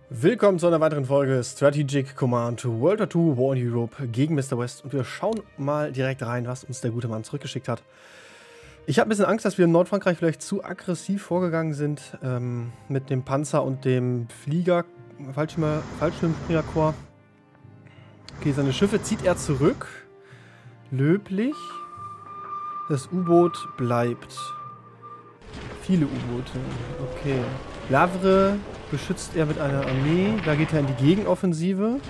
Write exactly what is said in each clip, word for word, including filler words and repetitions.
Willkommen zu einer weiteren Folge Strategic Command World War zwei War in Europe gegen Mister West. Und wir schauen mal direkt rein, was uns der gute Mann zurückgeschickt hat. Ich habe ein bisschen Angst, dass wir in Nordfrankreich vielleicht zu aggressiv vorgegangen sind ähm, mit dem Panzer und dem Flieger, Fallschirmspringerkorps. Okay, seine Schiffe zieht er zurück. Löblich. Das U-Boot bleibt. Viele U-Boote. Okay. Lavre beschützt er mit einer Armee. Da geht er in die Gegenoffensive.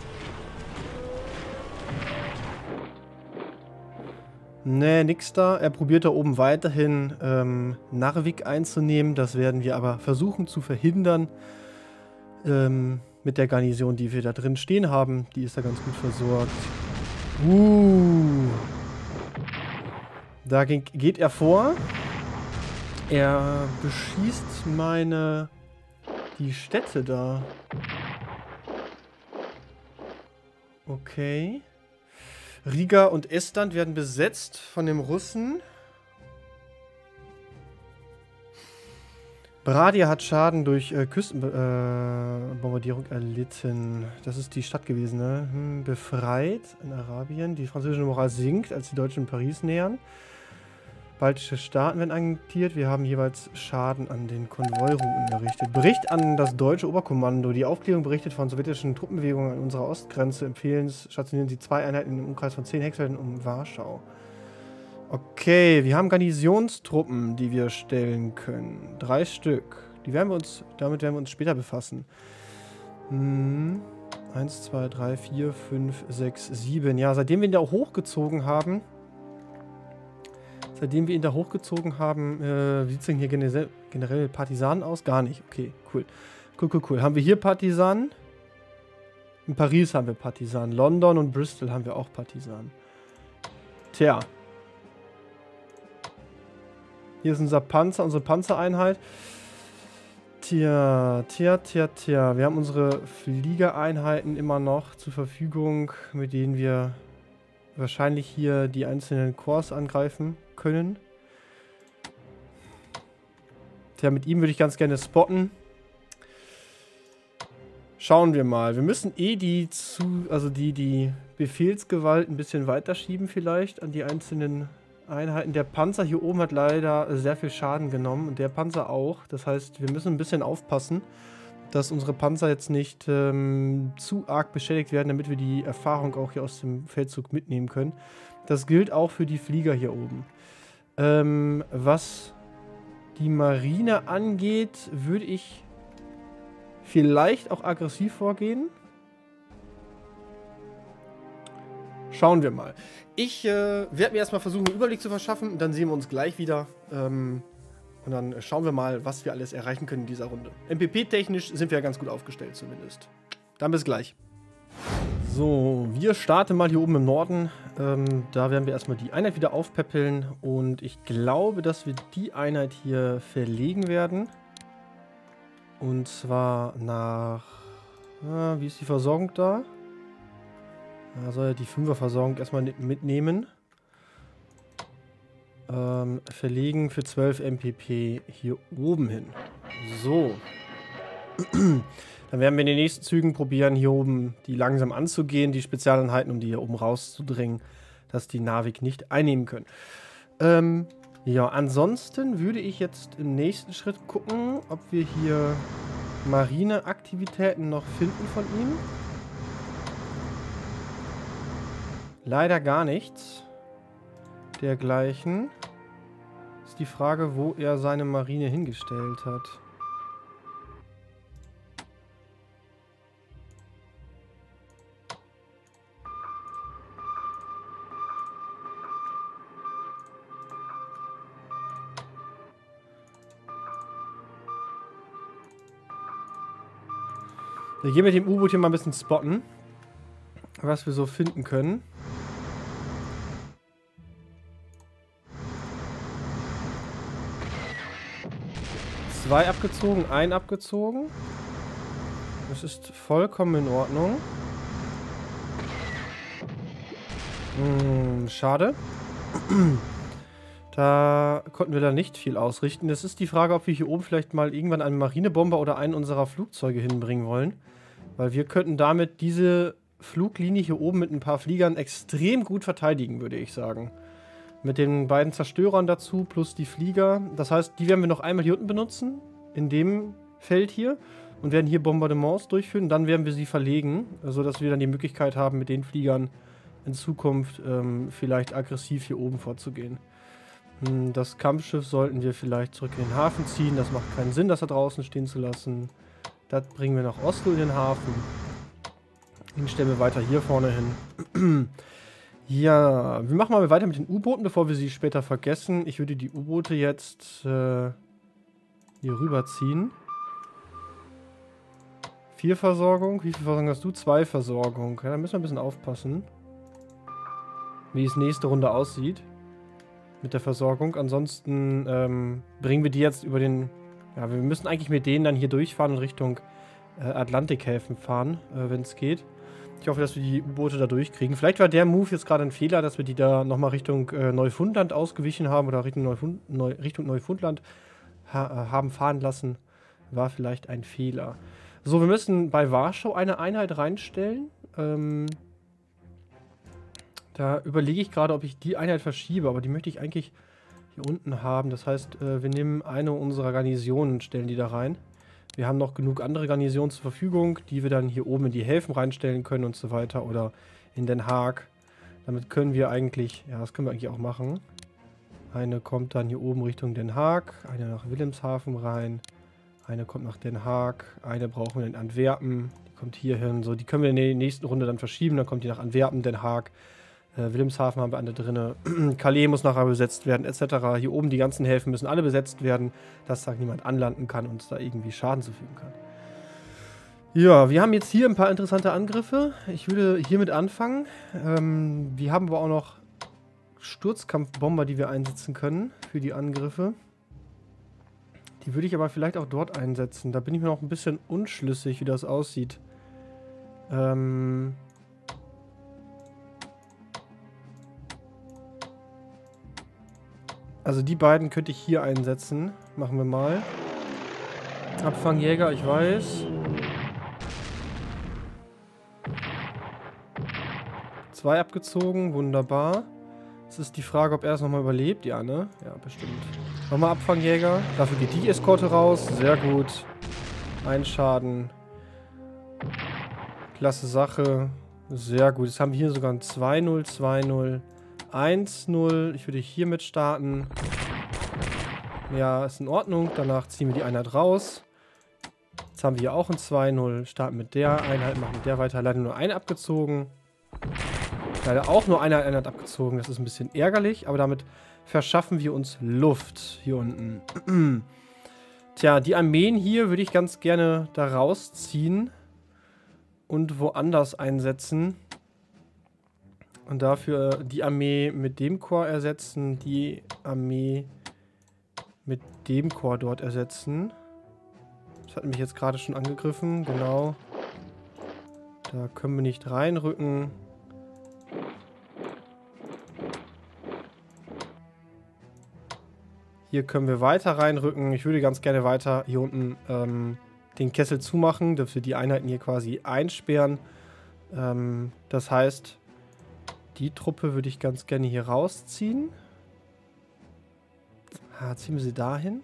Nee, nix da. Er probiert da oben weiterhin ähm, Narvik einzunehmen. Das werden wir aber versuchen zu verhindern. Ähm, mit der Garnison, die wir da drin stehen haben. Die ist da ganz gut versorgt. Uh. Da ging, geht er vor. Er beschießt meine... die Städte da. Okay. Riga und Estland werden besetzt von dem Russen. Bradia hat Schaden durch äh, Küstenbombardierung äh, erlitten. Das ist die Stadt gewesen, ne? Hm, befreit in Arabien. Die französische Moral sinkt, als die Deutschen Paris nähern. Baltische Staaten werden angektiert. Wir haben jeweils Schaden an den Konvoirouten errichtet. Bericht an das deutsche Oberkommando. Die Aufklärung berichtet von sowjetischen Truppenbewegungen an unserer Ostgrenze. Empfehlen, stationieren Sie zwei Einheiten im Umkreis von zehn Hexfelden um Warschau. Okay, wir haben Garnisonstruppen, die wir stellen können. Drei Stück. Die werden wir uns, damit werden wir uns später befassen. Hm. Eins, zwei, drei, vier, fünf, sechs, sieben. Ja, seitdem wir ihn da hochgezogen haben... Seitdem wir ihn da hochgezogen haben, äh, wie sieht es denn hier generell, generell Partisanen aus? Gar nicht. Okay, cool. Cool, cool, cool. Haben wir hier Partisanen? In Paris haben wir Partisanen. London und Bristol haben wir auch Partisanen. Tja. Hier ist unser Panzer, unsere Panzereinheit. Tja, tja, tja, tja. Wir haben unsere Fliegereinheiten immer noch zur Verfügung, mit denen wir wahrscheinlich hier die einzelnen Korps angreifen können. Tja, mit ihm würde ich ganz gerne spotten. Schauen wir mal. Wir müssen eh die zu, also die, die Befehlsgewalt ein bisschen weiterschieben vielleicht an die einzelnen Einheiten. Der Panzer hier oben hat leider sehr viel Schaden genommen und der Panzer auch. Das heißt, wir müssen ein bisschen aufpassen, dass unsere Panzer jetzt nicht ähm, zu arg beschädigt werden, damit wir die Erfahrung auch hier aus dem Feldzug mitnehmen können. Das gilt auch für die Flieger hier oben. Ähm, was die Marine angeht, würde ich vielleicht auch aggressiv vorgehen. Schauen wir mal. Ich äh, werde mir erstmal versuchen, einen Überblick zu verschaffen und dann sehen wir uns gleich wieder. Ähm, Und dann schauen wir mal, was wir alles erreichen können in dieser Runde. M P P-technisch sind wir ja ganz gut aufgestellt zumindest. Dann bis gleich. So, wir starten mal hier oben im Norden. Ähm, da werden wir erstmal die Einheit wieder aufpäppeln. Und ich glaube, dass wir die Einheit hier verlegen werden. Und zwar nach... Ah, wie ist die Versorgung da? Da soll ja die Fünfer-Versorgung erstmal mitnehmen. Ähm, verlegen für zwölf M P P hier oben hin. So. Dann werden wir in den nächsten Zügen probieren, hier oben die langsam anzugehen, die Spezialeinheiten, um die hier oben rauszudringen, dass die Narvik nicht einnehmen können. Ähm, ja, ansonsten würde ich jetzt im nächsten Schritt gucken, ob wir hier Marineaktivitäten noch finden von ihm. Leider gar nichts dergleichen. Ist die Frage, wo er seine Marine hingestellt hat. Wir gehen mit dem U-Boot hier mal ein bisschen spotten, was wir so finden können. Zwei abgezogen, ein abgezogen. Das ist vollkommen in Ordnung. Hm, schade. Da konnten wir da nicht viel ausrichten. Es ist die Frage, ob wir hier oben vielleicht mal irgendwann einen Marinebomber oder einen unserer Flugzeuge hinbringen wollen. Weil wir könnten damit diese Fluglinie hier oben mit ein paar Fliegern extrem gut verteidigen, würde ich sagen. Mit den beiden Zerstörern dazu plus die Flieger. Das heißt, die werden wir noch einmal hier unten benutzen, in dem Feld hier. Und werden hier Bombardements durchführen. Dann werden wir sie verlegen, sodass wir dann die Möglichkeit haben, mit den Fliegern in Zukunft ähm, vielleicht aggressiv hier oben vorzugehen. Das Kampfschiff sollten wir vielleicht zurück in den Hafen ziehen. Das macht keinen Sinn, das da draußen stehen zu lassen. Das bringen wir nach Oslo in den Hafen. Den stellen wir weiter hier vorne hin. Ja, wir machen mal weiter mit den U-Booten, bevor wir sie später vergessen. Ich würde die U-Boote jetzt äh, hier rüberziehen. Vier Versorgung. Wie viel Versorgung hast du? Zwei Versorgung. Ja, da müssen wir ein bisschen aufpassen, wie es nächste Runde aussieht mit der Versorgung. Ansonsten ähm, bringen wir die jetzt über den... Ja, wir müssen eigentlich mit denen dann hier durchfahren und Richtung äh, Atlantikhäfen fahren, äh, wenn es geht. Ich hoffe, dass wir die U-Boote da durchkriegen. Vielleicht war der Move jetzt gerade ein Fehler, dass wir die da nochmal Richtung äh, Neufundland ausgewichen haben oder Richtung, Neufund Neu Richtung Neufundland ha haben fahren lassen. War vielleicht ein Fehler. So, wir müssen bei Warschau eine Einheit reinstellen. Ähm... Da überlege ich gerade, ob ich die Einheit verschiebe, aber die möchte ich eigentlich hier unten haben. Das heißt, wir nehmen eine unserer Garnisonen und stellen die da rein. Wir haben noch genug andere Garnisonen zur Verfügung, die wir dann hier oben in die Häfen reinstellen können und so weiter. Oder in Den Haag. Damit können wir eigentlich, ja, das können wir eigentlich auch machen. Eine kommt dann hier oben Richtung Den Haag, eine nach Wilhelmshaven rein. Eine kommt nach Den Haag, eine brauchen wir in Antwerpen, die kommt hier hin. So, die können wir in der nächsten Runde dann verschieben, dann kommt die nach Antwerpen, Den Haag. Äh, Wilhelmshaven haben wir alle drin. Calais muss nachher besetzt werden, et cetera. Hier oben die ganzen Häfen müssen alle besetzt werden, dass da niemand anlanden kann und uns da irgendwie Schaden zufügen kann. Ja, wir haben jetzt hier ein paar interessante Angriffe. Ich würde hiermit anfangen. Ähm, wir haben aber auch noch Sturzkampfbomber, die wir einsetzen können für die Angriffe. Die würde ich aber vielleicht auch dort einsetzen. Da bin ich mir noch ein bisschen unschlüssig, wie das aussieht. Ähm... Also die beiden könnte ich hier einsetzen. Machen wir mal. Abfangjäger, ich weiß. Zwei abgezogen, wunderbar. Es ist die Frage, ob er das nochmal überlebt. Ja, ne? Ja, bestimmt. Nochmal Abfangjäger. Dafür geht die Eskorte raus. Sehr gut. Ein Schaden. Klasse Sache. Sehr gut. Jetzt haben wir hier sogar ein zwei null, zwei null. eins null. Ich würde hiermit starten. Ja, ist in Ordnung. Danach ziehen wir die Einheit raus. Jetzt haben wir hier auch ein zwei null. Starten mit der Einheit, machen mit der weiter. Leider nur eine abgezogen. Leider auch nur eine Einheit abgezogen. Das ist ein bisschen ärgerlich, aber damit verschaffen wir uns Luft hier unten. Tja, die Armeen hier würde ich ganz gerne da rausziehen und woanders einsetzen. Und dafür die Armee mit dem Korps ersetzen, die Armee mit dem Korps dort ersetzen. Das hat mich jetzt gerade schon angegriffen, genau. Da können wir nicht reinrücken. Hier können wir weiter reinrücken. Ich würde ganz gerne weiter hier unten ähm, den Kessel zumachen, dass wir die Einheiten hier quasi einsperren. Ähm, das heißt... Die Truppe würde ich ganz gerne hier rausziehen. Ah, ziehen wir sie dahin.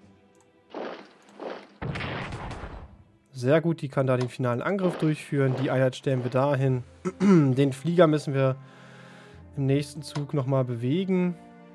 Sehr gut, die kann da den finalen Angriff durchführen. Die Einheit stellen wir dahin. Den Flieger müssen wir im nächsten Zug nochmal bewegen.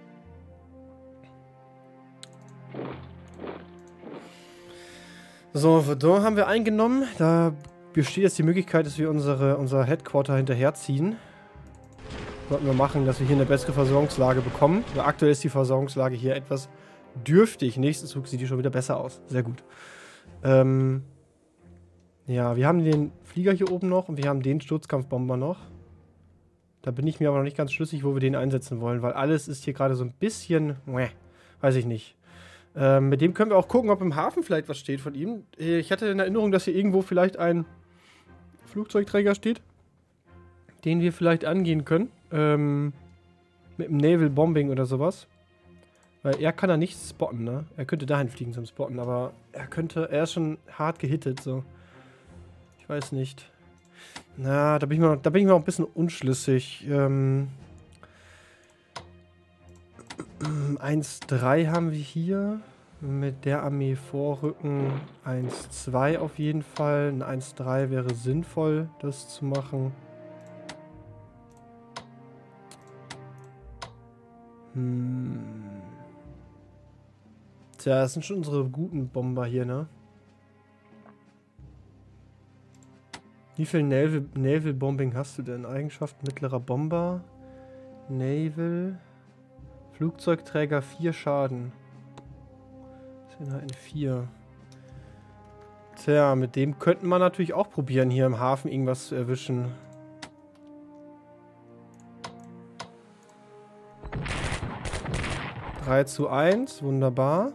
So, Verdun haben wir eingenommen. Da besteht jetzt die Möglichkeit, dass wir unsere, unser Headquarter hinterherziehen. Sollten wir machen, dass wir hier eine bessere Versorgungslage bekommen. Weil aktuell ist die Versorgungslage hier etwas dürftig. Nächsten Zug sieht die schon wieder besser aus. Sehr gut. Ähm ja, wir haben den Flieger hier oben noch und wir haben den Sturzkampfbomber noch. Da bin ich mir aber noch nicht ganz schlüssig, wo wir den einsetzen wollen, weil alles ist hier gerade so ein bisschen... Weiß ich nicht. Ähm, mit dem können wir auch gucken, ob im Hafen vielleicht was steht von ihm. Ich hatte in Erinnerung, dass hier irgendwo vielleicht ein Flugzeugträger steht, den wir vielleicht angehen können. Ähm, mit dem Naval Bombing oder sowas. Weil er kann da nicht spotten, ne? Er könnte dahin fliegen zum Spotten, aber er könnte, er ist schon hart gehittet, so. Ich weiß nicht. Na, da bin ich mir, da bin ich mir auch ein bisschen unschlüssig. Ähm, eins drei haben wir hier. Mit der Armee vorrücken. eins zwei auf jeden Fall. Ein eins drei wäre sinnvoll, das zu machen. Hm. Tja, das sind schon unsere guten Bomber hier, ne? Wie viel Naval, Naval Bombing hast du denn? Eigenschaft mittlerer Bomber. Naval. Flugzeugträger vier Schaden. Das sind halt vier. Tja, mit dem könnten wir natürlich auch probieren, hier im Hafen irgendwas zu erwischen. drei zu eins, wunderbar.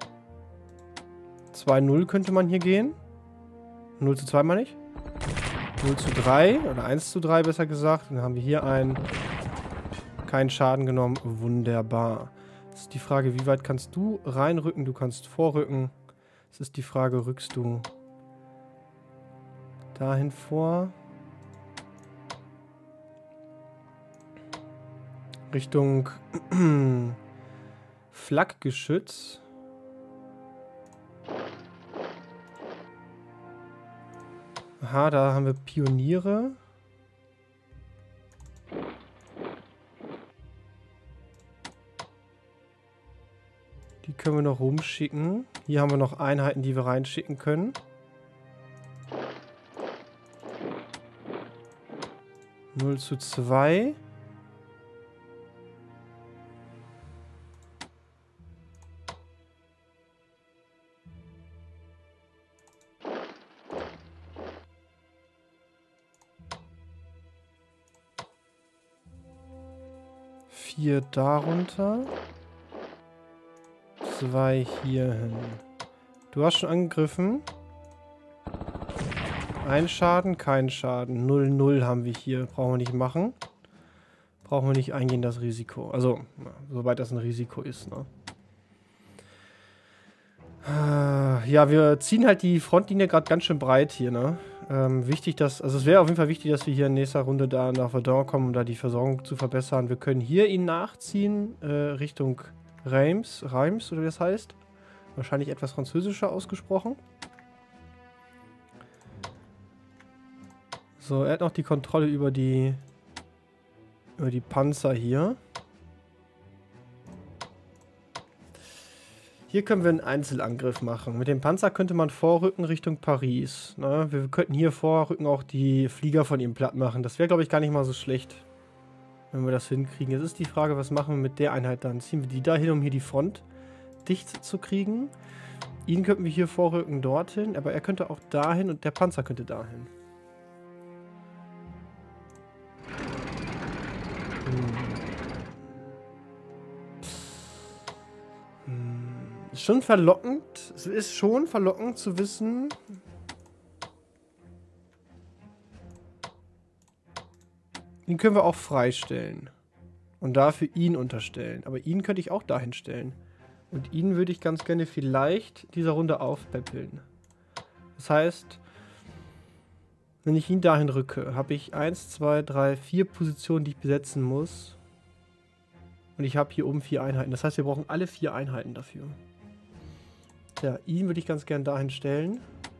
zwei null könnte man hier gehen. null zu zwei meine ich. null zu drei oder eins zu drei besser gesagt. Dann haben wir hier einen. Keinen Schaden genommen. Wunderbar. Jetzt ist die Frage, wie weit kannst du reinrücken? Du kannst vorrücken. Es ist die Frage, rückst du dahin vor? Richtung Flakgeschütz. Aha, da haben wir Pioniere. Die können wir noch rumschicken. Hier haben wir noch Einheiten, die wir reinschicken können. null zu zwei. vier darunter. zwei hier hin. Du hast schon angegriffen. Ein Schaden, kein Schaden. null null haben wir hier. Brauchen wir nicht machen. Brauchen wir nicht eingehen, das Risiko. Also, soweit das ein Risiko ist, ne? Ja, wir ziehen halt die Frontlinie gerade ganz schön breit hier, ne? Ähm, wichtig, dass, also es wäre auf jeden Fall wichtig, dass wir hier in nächster Runde da nach Verdun kommen, um da die Versorgung zu verbessern. Wir können hier ihn nachziehen, äh, Richtung Reims, Reims, oder wie das heißt. Wahrscheinlich etwas französischer ausgesprochen. So, er hat noch die Kontrolle über die, über die Panzer hier. Hier können wir einen Einzelangriff machen. Mit dem Panzer könnte man vorrücken Richtung Paris. Ne? Wir könnten hier vorrücken auch die Flieger von ihm platt machen. Das wäre, glaube ich, gar nicht mal so schlecht, wenn wir das hinkriegen. Jetzt ist die Frage, was machen wir mit der Einheit dann? Ziehen wir die dahin, um hier die Front dicht zu kriegen? Ihn könnten wir hier vorrücken dorthin, aber er könnte auch dahin und der Panzer könnte dahin. Ist schon verlockend. Es ist schon verlockend zu wissen. Ihn können wir auch freistellen. Und dafür ihn unterstellen. Aber ihn könnte ich auch dahin stellen. Und ihn würde ich ganz gerne vielleicht dieser Runde aufpäppeln. Das heißt, wenn ich ihn dahin rücke, habe ich eins, zwei, drei, vier Positionen, die ich besetzen muss. Und ich habe hier oben vier Einheiten. Das heißt, wir brauchen alle vier Einheiten dafür. Tja, ihn würde ich ganz gern dahin stellen.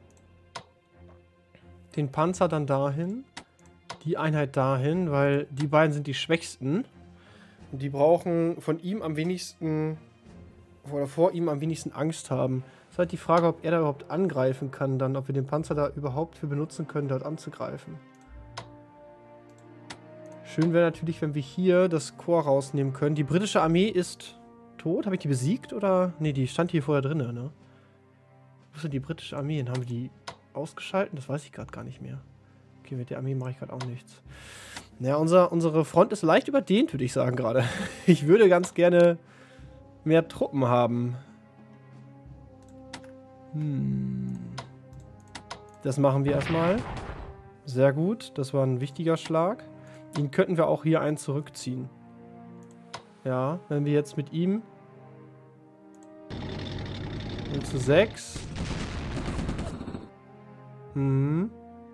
Den Panzer dann dahin. Die Einheit dahin, weil die beiden sind die schwächsten. Und die brauchen von ihm am wenigsten, oder vor ihm am wenigsten Angst haben. Es ist halt die Frage, ob er da überhaupt angreifen kann, dann, ob wir den Panzer da überhaupt für benutzen können, dort anzugreifen. Schön wäre natürlich, wenn wir hier das Korps rausnehmen können. Die britische Armee ist tot. Habe ich die besiegt oder? Ne, die stand hier vorher drin, ne? Wo sind die britische Armee? Haben wir die ausgeschaltet? Das weiß ich gerade gar nicht mehr. Okay, mit der Armee mache ich gerade auch nichts. Naja, unser, unsere Front ist leicht überdehnt, würde ich sagen gerade. Ich würde ganz gerne mehr Truppen haben. Hm. Das machen wir erstmal. Sehr gut, das war ein wichtiger Schlag. Ihn könnten wir auch hier einen zurückziehen. Ja, wenn wir jetzt mit ihm null zu sechs. Mhm.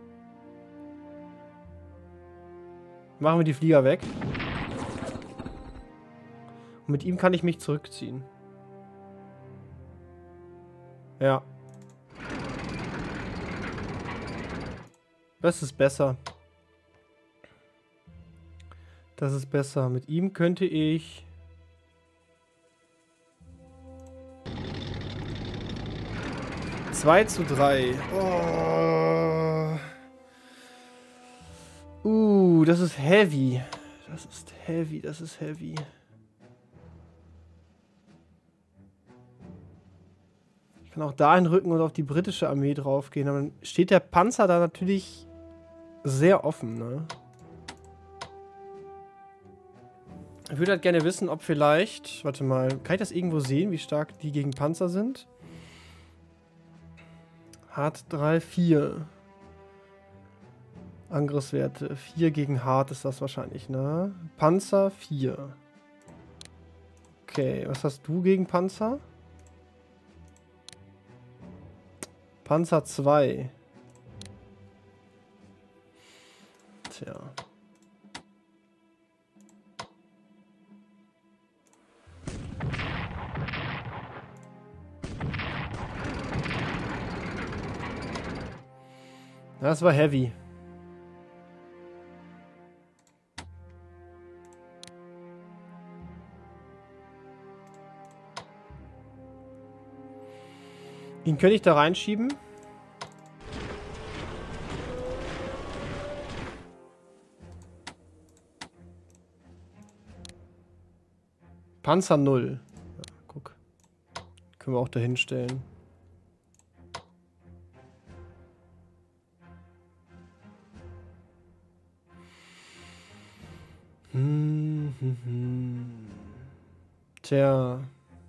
Machen wir die Flieger weg. Und mit ihm kann ich mich zurückziehen. Ja. Das ist besser. Das ist besser. Mit ihm könnte ich... zwei zu drei. Oh. Uh, das ist heavy. Das ist heavy, das ist heavy. Ich kann auch dahin rücken und auf die britische Armee draufgehen. Aber dann steht der Panzer da natürlich sehr offen, ne? Ich würde halt gerne wissen, ob vielleicht... Warte mal, kann ich das irgendwo sehen, wie stark die gegen Panzer sind? Hart drei, vier. Angriffswerte. vier gegen Hart ist das wahrscheinlich, ne? Panzer vier. Okay, was hast du gegen Panzer? Panzer zwei. Tja. Das war heavy. Ihn könnte ich da reinschieben. Panzer null. Ja, guck. Können wir auch dahin stellen. Hm, hm, hm. Tja.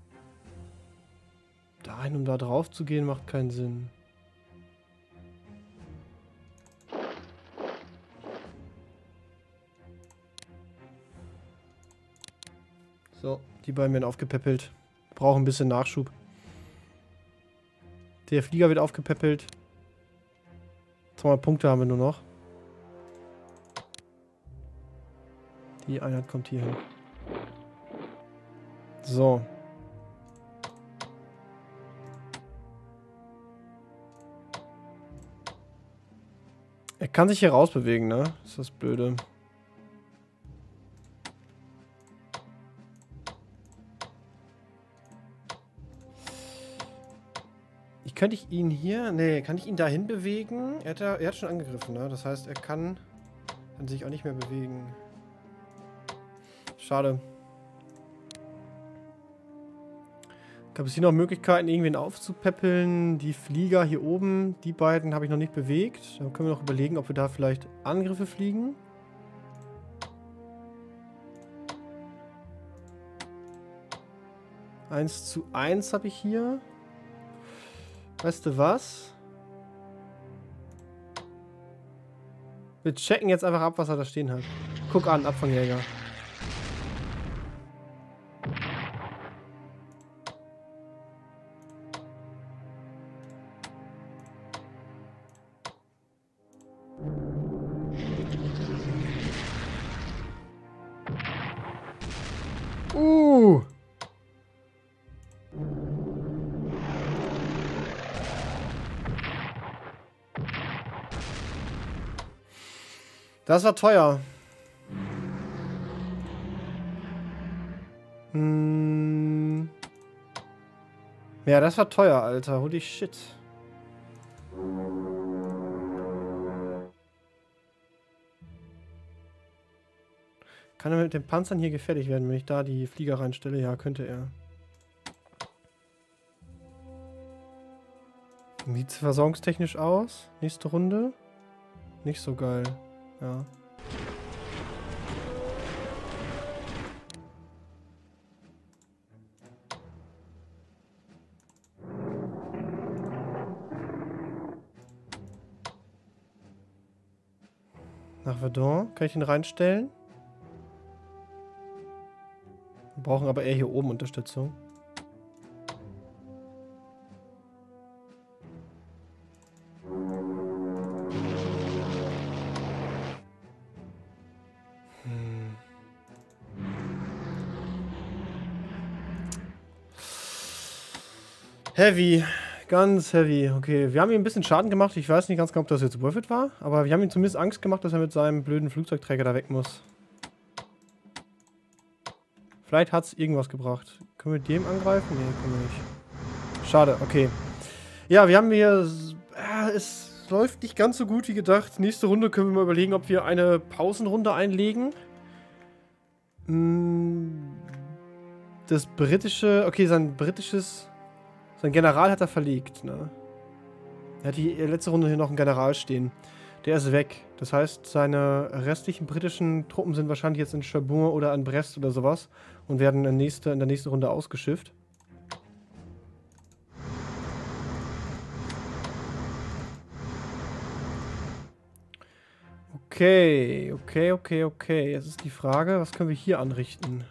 Dahin, um da drauf zu gehen, macht keinen Sinn. So, die beiden werden aufgepäppelt. Brauchen ein bisschen Nachschub. Der Flieger wird aufgepäppelt. Zwei Punkte haben wir nur noch. Die Einheit kommt hier hin. So. Er kann sich hier rausbewegen, ne? Das ist das Blöde. Ich könnte ich ihn hier... Ne, kann ich ihn dahin bewegen? Er hat, ja, er hat schon angegriffen, ne? Das heißt, er kann, kann sich auch nicht mehr bewegen. Schade. Gab es hier noch Möglichkeiten, irgendwen aufzupäppeln? Die Flieger hier oben, die beiden habe ich noch nicht bewegt. Da können wir noch überlegen, ob wir da vielleicht Angriffe fliegen. eins zu eins habe ich hier. Weißt du was? Wir checken jetzt einfach ab, was er da stehen hat. Guck an, Abfangjäger. Uh! Das war teuer. Hm. Ja, das war teuer, Alter. Holy shit. Kann er mit den Panzern hier gefährlich werden, wenn ich da die Flieger reinstelle? Ja, könnte er. Wie sieht es versorgungstechnisch aus? Nächste Runde? Nicht so geil. Ja. Nach Verdun. Kann ich ihn reinstellen? Wir brauchen aber eher hier oben Unterstützung. Heavy. Ganz heavy. Okay, wir haben ihm ein bisschen Schaden gemacht. Ich weiß nicht ganz genau, ob das jetzt worth it war. Aber wir haben ihm zumindest Angst gemacht, dass er mit seinem blöden Flugzeugträger da weg muss. Vielleicht hat es irgendwas gebracht. Können wir dem angreifen? Nee, können wir nicht. Schade, okay. Ja, wir haben hier... Äh, es läuft nicht ganz so gut wie gedacht. Nächste Runde können wir mal überlegen, ob wir eine Pausenrunde einlegen. Das britische... Okay, sein britisches... Sein General hat er verlegt, ne? Er hat die letzte Runde hier noch einen General stehen. Der ist weg. Das heißt, seine restlichen britischen Truppen sind wahrscheinlich jetzt in Cherbourg oder in Brest oder sowas und werden in, nächste, in der nächsten Runde ausgeschifft. Okay, okay, okay, okay. Jetzt ist die Frage, was können wir hier anrichten?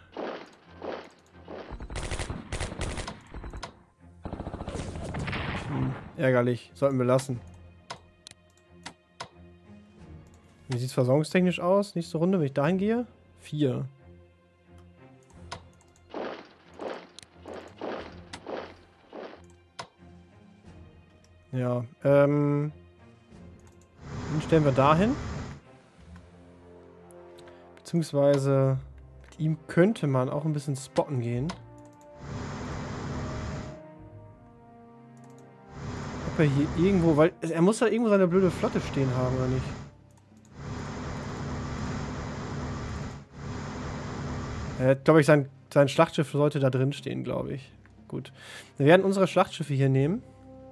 Hm, ärgerlich. Sollten wir lassen. Wie sieht es versorgungstechnisch aus? Nächste Runde, wenn ich dahin gehe? Vier. Ja, ähm... den stellen wir dahin. Beziehungsweise mit ihm könnte man auch ein bisschen spotten gehen. Ob er hier irgendwo, weil er muss da irgendwo seine blöde Flotte stehen haben, oder nicht? Er hat, glaube ich, sein, sein Schlachtschiff sollte da drin stehen, glaube ich. Gut. Wir werden unsere Schlachtschiffe hier nehmen.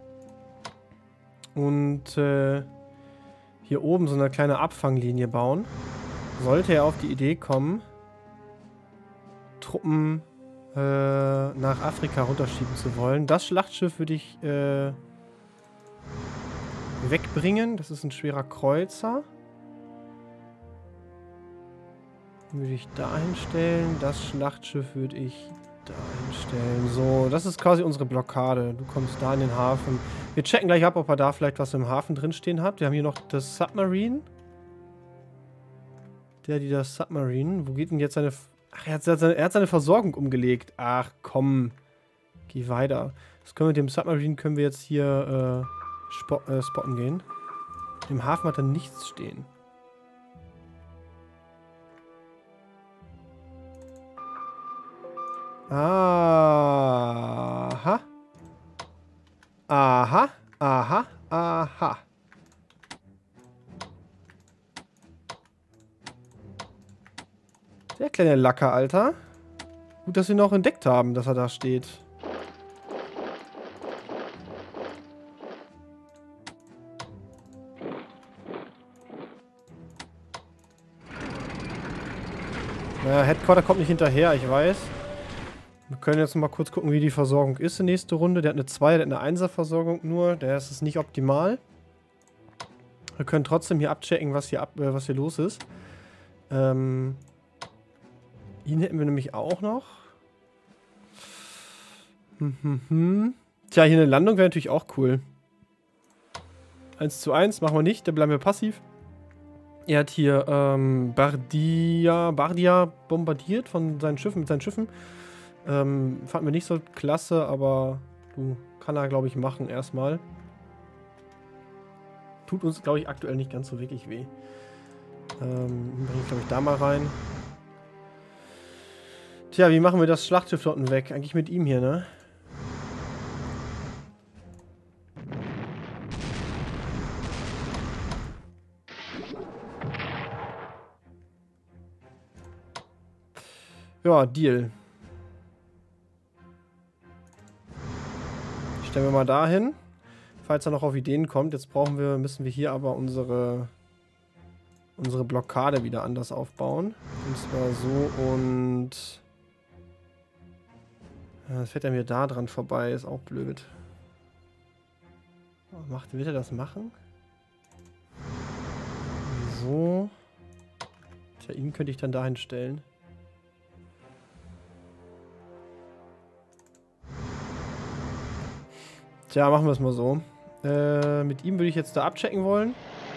Und äh, hier oben so eine kleine Abfanglinie bauen. Sollte er auf die Idee kommen, Truppen äh, nach Afrika runterschieben zu wollen. Das Schlachtschiff würde ich äh, wegbringen. Das ist ein schwerer Kreuzer. Den würde ich dahin stellen. Das Schlachtschiff würde ich dahin stellen. So, das ist quasi unsere Blockade. Du kommst da in den Hafen. Wir checken gleich ab, ob er da vielleicht was im Hafen drinstehen hat. Wir haben hier noch das Submarine. Der, die das Submarine. Wo geht denn jetzt seine... Ach, er hat seine, er hat seine Versorgung umgelegt. Ach, komm. Geh weiter. Das können wir mit dem Submarine können wir jetzt hier äh, spo äh, spotten gehen. Im Hafen hat er nichts stehen. Aha. Aha. Aha. Aha. Der kleine Lacker, Alter. Gut, dass wir noch entdeckt haben, dass er da steht. Naja, Headquarter kommt nicht hinterher, ich weiß. Wir können jetzt noch mal kurz gucken, wie die Versorgung ist in der nächsten Runde. Der hat eine zwei, der hat eine einser Versorgung nur. Der ist es nicht optimal. Wir können trotzdem hier abchecken, was hier, ab, äh, was hier los ist. Ähm, ihn hätten wir nämlich auch noch. Hm, hm, hm. Tja, hier eine Landung wäre natürlich auch cool. eins zu eins machen wir nicht, da bleiben wir passiv. Er hat hier ähm, Bardia, Bardia bombardiert von seinen Schiffen, mit seinen Schiffen. Ähm, fanden wir nicht so klasse, aber du, kann er, glaube ich, machen erstmal. Tut uns, glaube ich, aktuell nicht ganz so wirklich weh. Ähm, bringe ich, glaube ich, da mal rein. Tja, wie machen wir das Schlachtschiff dort weg? Eigentlich mit ihm hier, ne? Ja, Deal. Stellen wir mal dahin. Falls er noch auf Ideen kommt. Jetzt brauchen wir, müssen wir hier aber unsere unsere Blockade wieder anders aufbauen. Und zwar so und das fährt er mir da dran vorbei. Ist auch blöd. Macht, will er das machen? So. Tja, ihn könnte ich dann dahin stellen. Tja, machen wir es mal so. Äh, mit ihm würde ich jetzt da abchecken wollen.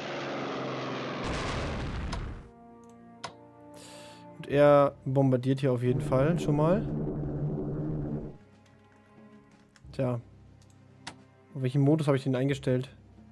Und er bombardiert hier auf jeden Fall schon mal. Tja. Auf welchen Modus habe ich den eingestellt?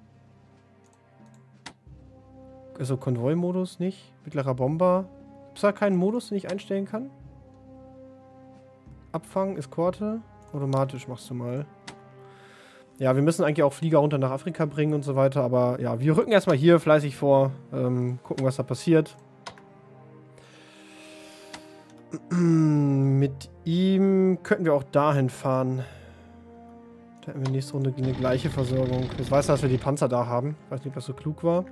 Also Konvoi-Modus nicht. Mittlerer Bomber. Gibt es da keinen Modus, den ich einstellen kann? Abfangen, Eskorte. Automatisch machst du mal. Ja, wir müssen eigentlich auch Flieger runter nach Afrika bringen und so weiter. Aber ja, wir rücken erstmal hier fleißig vor. Ähm, gucken, was da passiert. Mit ihm könnten wir auch dahin fahren. Da hätten wir nächste Runde eine gleiche Versorgung. Jetzt weiß er, dass wir die Panzer da haben. Ich weiß nicht, ob das so klug war.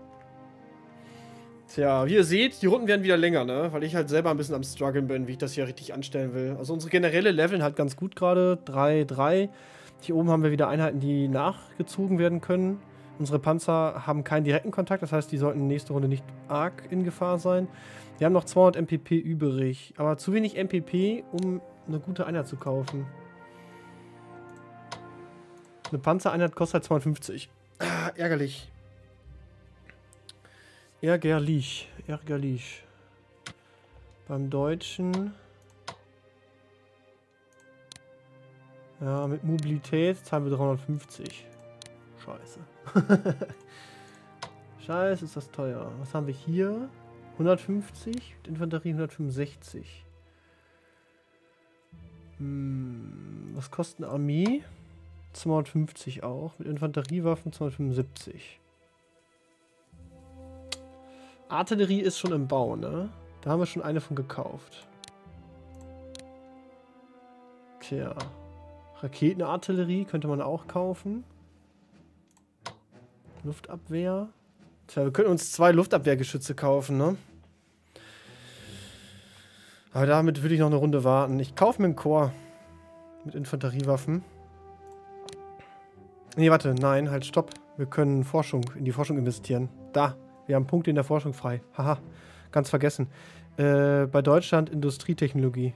Tja, wie ihr seht, die Runden werden wieder länger, ne? Weil ich halt selber ein bisschen am struggeln bin, wie ich das hier richtig anstellen will. Also unsere generelle Leveln halt ganz gut gerade. drei, drei. Hier oben haben wir wieder Einheiten, die nachgezogen werden können. Unsere Panzer haben keinen direkten Kontakt, das heißt, die sollten nächste Runde nicht arg in Gefahr sein. Wir haben noch zweihundert M P P übrig, aber zu wenig M P P, um eine gute Einheit zu kaufen. Eine Panzereinheit kostet halt zweihundertfünfzig. Ah, ärgerlich. Ärgerlich. Ärgerlich. Beim Deutschen. Ja, mit Mobilität zahlen wir dreihundertfünfzig. Scheiße. Scheiße, ist das teuer. Was haben wir hier? hundertfünfzig. Mit Infanterie hundertfünfundsechzig. Hm, was kostet eine Armee? zweihundertfünfzig auch. Mit Infanteriewaffen zweihundertfünfundsiebzig. Artillerie ist schon im Bau, ne? Da haben wir schon eine von gekauft. Tja. Raketenartillerie könnte man auch kaufen. Luftabwehr. Tja, wir können uns zwei Luftabwehrgeschütze kaufen, ne? Aber damit würde ich noch eine Runde warten. Ich kaufe mir einen Chor mit Infanteriewaffen. Nee, warte, nein, halt, stopp. Wir können Forschung, in die Forschung investieren. Da, wir haben Punkte in der Forschung frei. Haha, ganz vergessen. Äh, bei Deutschland Industrietechnologie.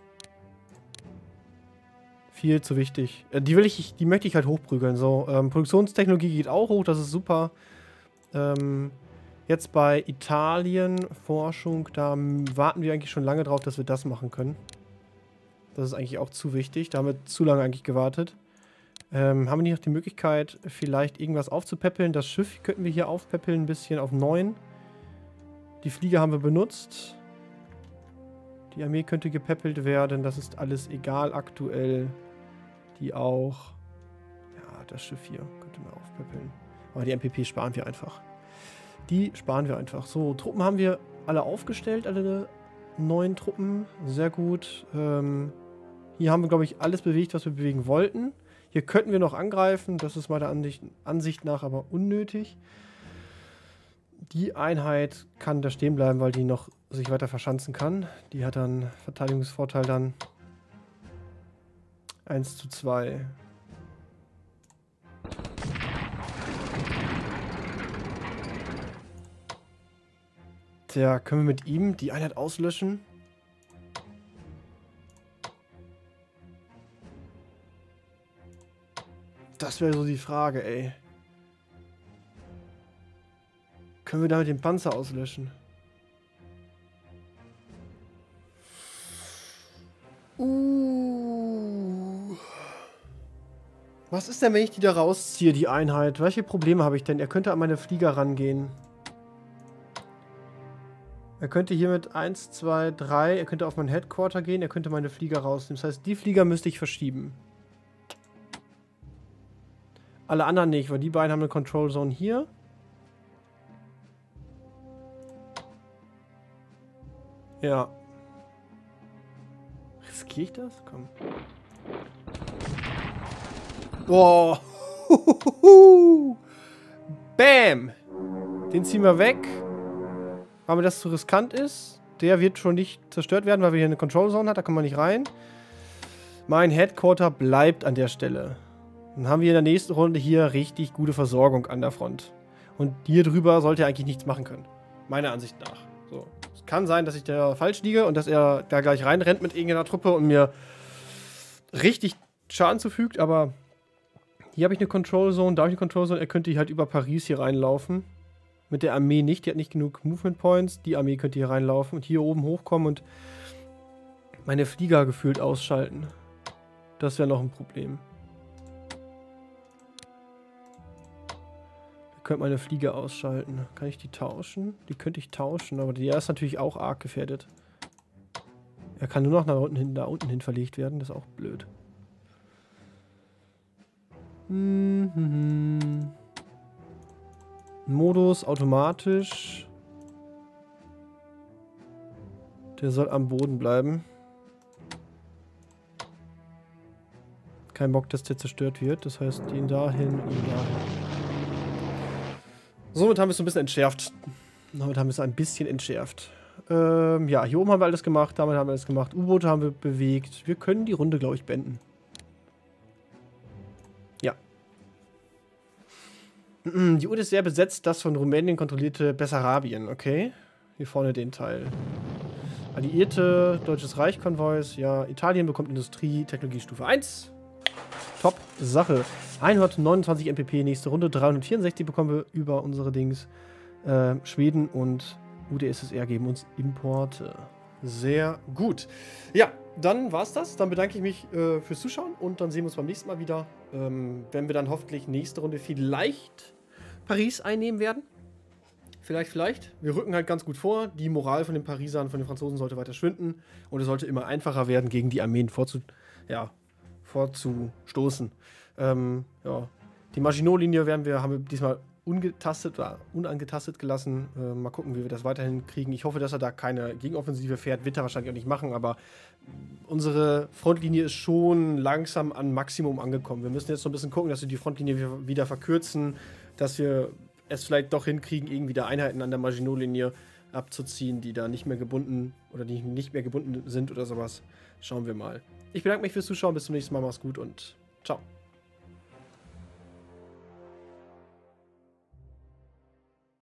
Viel zu wichtig. Äh, die will ich, die möchte ich halt hochprügeln. So, ähm, Produktionstechnologie geht auch hoch, das ist super. Ähm, jetzt bei Italien Forschung, da warten wir eigentlich schon lange drauf, dass wir das machen können. Das ist eigentlich auch zu wichtig. Da haben wir zu lange eigentlich gewartet. Ähm, haben wir nicht noch die Möglichkeit, vielleicht irgendwas aufzupäppeln? Das Schiff könnten wir hier aufpäppeln, ein bisschen auf neun. Die Flieger haben wir benutzt. Die Armee könnte gepäppelt werden. Das ist alles egal aktuell. Die auch. Ja, das Schiff hier könnte man aufpäppeln. Aber die M P P sparen wir einfach. Die sparen wir einfach. So, Truppen haben wir alle aufgestellt. Alle neun Truppen. Sehr gut. Ähm, hier haben wir, glaube ich, alles bewegt, was wir bewegen wollten. Hier könnten wir noch angreifen. Das ist meiner Ansicht, Ansicht nach aber unnötig. Die Einheit kann da stehen bleiben, weil die noch sich weiter verschanzen kann. Die hat dann Verteidigungsvorteil dann eins zu zwei. Tja, können wir mit ihm die Einheit auslöschen? Das wäre so die Frage, ey. Können wir damit den Panzer auslöschen? Uh. Was ist denn, wenn ich die da rausziehe, die Einheit? Welche Probleme habe ich denn? Er könnte an meine Flieger rangehen. Er könnte hier mit eins, zwei, drei, er könnte auf mein Headquarter gehen, er könnte meine Flieger rausnehmen. Das heißt, die Flieger müsste ich verschieben. Alle anderen nicht, weil die beiden haben eine Control Zone hier. Ja. Riskiere ich das? Komm. Oh. Bam. Den ziehen wir weg. Weil mir das zu riskant ist. Der wird schon nicht zerstört werden, weil wir hier eine Control Zone hat. Da kann man nicht rein. Mein Headquarter bleibt an der Stelle. Dann haben wir in der nächsten Runde hier richtig gute Versorgung an der Front. Und hier drüber sollte er eigentlich nichts machen können. Meiner Ansicht nach. So. Es kann sein, dass ich da falsch liege und dass er da gleich reinrennt mit irgendeiner Truppe und mir richtig Schaden zufügt, aber hier habe ich eine Control Zone, da habe ich eine Control Zone. Er könnte halt über Paris hier reinlaufen. Mit der Armee nicht, die hat nicht genug Movement Points. Die Armee könnte hier reinlaufen und hier oben hochkommen und meine Flieger gefühlt ausschalten. Das wäre noch ein Problem. könnte meine Fliege ausschalten. Kann ich die tauschen? Die könnte ich tauschen, aber die ist natürlich auch arg gefährdet. Er kann nur noch nach unten hin, da unten hin verlegt werden. Das ist auch blöd. Mhm. Modus automatisch. Der soll am Boden bleiben. Kein Bock, dass der zerstört wird. Das heißt, ihn dahin, ihn dahin. Somit haben wir es so ein bisschen entschärft. Damit haben wir es ein bisschen entschärft. Ähm, ja, hier oben haben wir alles gemacht. Damit haben wir alles gemacht. U-Boote haben wir bewegt. Wir können die Runde, glaube ich, beenden. Ja. Die U ist sehr besetzt. Das von Rumänien kontrollierte Bessarabien. Okay. Hier vorne den Teil. Alliierte, Deutsches Reich Konvois. Ja, Italien bekommt Industrie, Technologiestufe eins. Top Sache. hundertneunundzwanzig N P P, nächste Runde. dreihundertvierundsechzig bekommen wir über unsere Dings. Äh, Schweden und U d S S R geben uns Importe. Sehr gut. Ja, dann war's das. Dann bedanke ich mich äh, fürs Zuschauen und dann sehen wir uns beim nächsten Mal wieder. Ähm, wenn wir dann hoffentlich nächste Runde vielleicht Paris einnehmen werden. Vielleicht, vielleicht. Wir rücken halt ganz gut vor. Die Moral von den Parisern, von den Franzosen sollte weiter schwinden. Und es sollte immer einfacher werden, gegen die Armeen vorzu ja, vorzustoßen. Ähm, ja. Die Maginot-Linie werden wir, haben wir diesmal ungetastet oder unangetastet gelassen. Äh, mal gucken, wie wir das weiterhin kriegen. Ich hoffe, dass er da keine Gegenoffensive fährt. Wird er wahrscheinlich auch nicht machen, aber unsere Frontlinie ist schon langsam an Maximum angekommen. Wir müssen jetzt so ein bisschen gucken, dass wir die Frontlinie wieder verkürzen, dass wir es vielleicht doch hinkriegen, irgendwie da Einheiten an der Maginot-Linie abzuziehen, die da nicht mehr gebunden oder die nicht mehr gebunden sind oder sowas. Schauen wir mal. Ich bedanke mich fürs Zuschauen. Bis zum nächsten Mal. Mach's gut und ciao.